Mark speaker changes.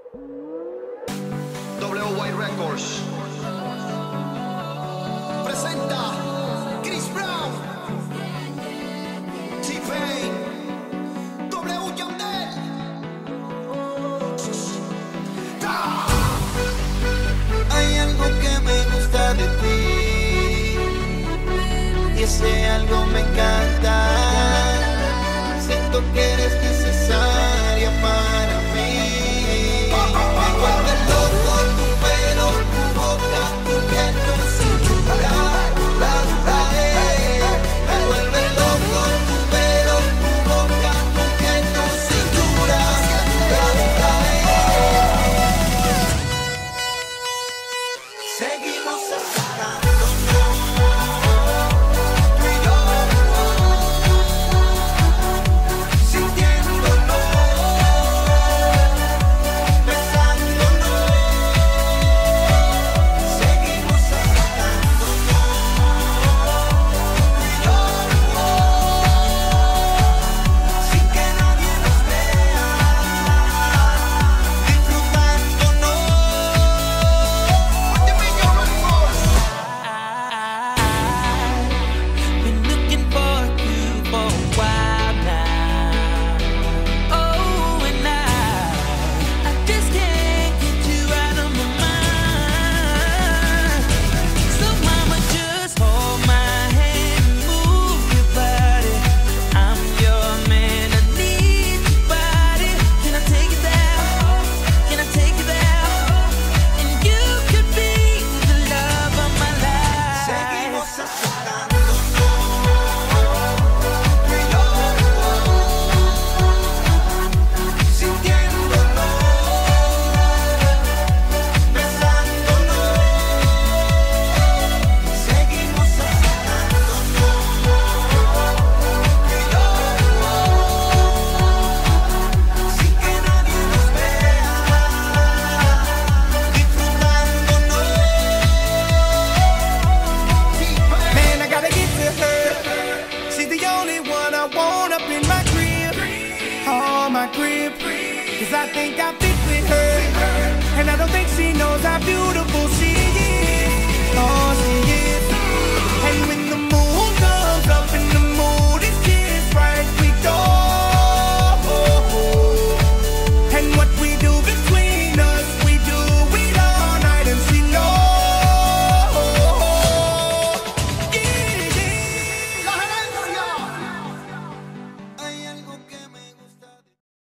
Speaker 1: WY Records presenta Chris Brown, T-Pain, W Yandel.
Speaker 2: Hay algo que me gusta de ti y ese algo me encanta. Siento que eres necesaria para mí. Me vuelve loco tu pelo, tu boca, tu piel, tu cintura. Me vuelve loco tu pelo, tu boca, tu piel, tu cintura. Seguimos acercándonos, tú y yo, sintiéndolo, besándonos. Seguimos acercándonos, tú y yo, sin que nadie nos vea, disfrutándonos. Been looking for you for a while now. Oh, and I just can't get you out of my mind. So mama, just hold my hand and move your body. I'm your man, I need your body. Can I take you there? Can I take you there? And you could be the love of my life. Seguimos acercándonos, tú y yo, sintiéndolo, besándonos. Seguimos acercándonos, tú y yo, sin que nadie nos vea, disfrutándonos. Man, I gotta get to her. She's the only one I want up in my crib. Oh, my crib. Cause I think I fit with her. And I don't think she knows how beautiful she is. Oh, she